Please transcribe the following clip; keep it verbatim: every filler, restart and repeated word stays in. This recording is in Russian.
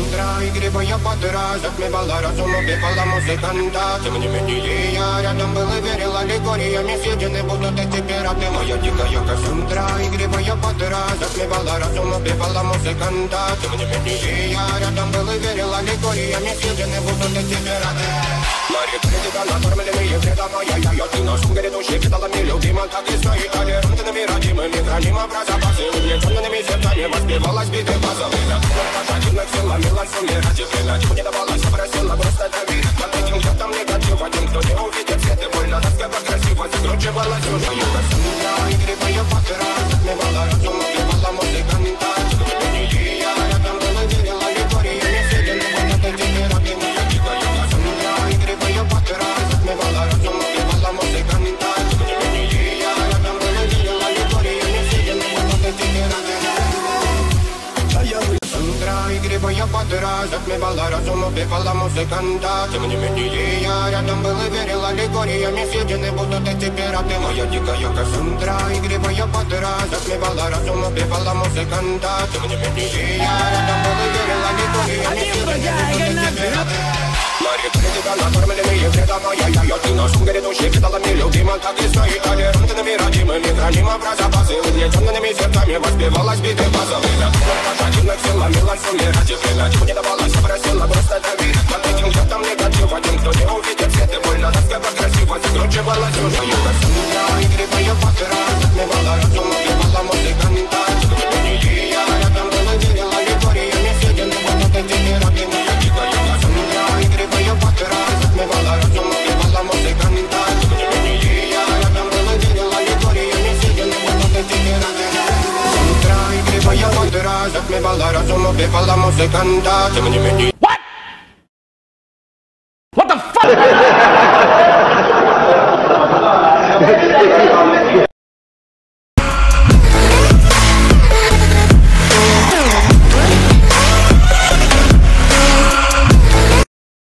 Сандра, игривая подра, затмевала разум, убивала музыканта. Тем не менее я рядом был и верил аллегориями. Съедены будут эти пираты, моя дикая Кассандра. Игривая подра, затмевала разум, убивала музыканта. Тем не менее я рядом был и верил аллегориями. Съедены будут эти пираты. Мари критика, накормленные вредом, ай-яй-яй. Ты нашим грядущим педалами любима, так и стоит толерантными, родимыми, хранимо про запасы. Угнетенными сердцами воспевалась биты базовых. Пожадивных силами лансумировать время. Чему не давалось, просила просто доверить. Под этим я там негатив. Один, кто не увидит свет и больно, тоска красиво закручивала чужую Кассандра. Игривая подра, затмевала разум, убивала музыканта. Тем не менее я рядом был и верил аллегориями. Съедены будут эти пираты, моя дикая Кассандра. Игривая подра, затмевала разум, убивала музыканта. Тем не менее я рядом был и верил аллегориями. Съедены будут эти пираты. Сандра, игривая подра, затмевала разум, убивала музыканта. Тем не менее я рядом был и верил аллегориями. Съедены будут эти пираты, моя дикая Кассандра. Игривая подра, затмевала разум, убивала музыканта. Тем не менее я рядом был и верил аллегориями. Съедены будут эти пираты. Мари критика, накормленные вредом, ай-яй-яй. Ты нашим грядущим педалами любима, так и стоит толерантными, родимыми, хранимо про запасы. Угнетенными сердцами воспевалась биты базовых. Пожадивных силами лансумировать время. Чему не давалось, просила просто доверить. Под этим я там негатив. Один, кто не увидит свет и больно, тоска красиво закручивала чужую Кассандра. Игривая подра, затмевала разум, убивала музыканта. Тем не менее я рядом был и верил аллегориями. Съедены будут эти пираты, моя дикая Кассандра. Игривая подра, затмевала разум, убивала музыканта. Тем не менее я рядом был и верил аллегориями. Съедены будут эти пираты. Сандра, игривая подра, затмевала разум, убивала музыканта. Тем не менее. What? What the fuck?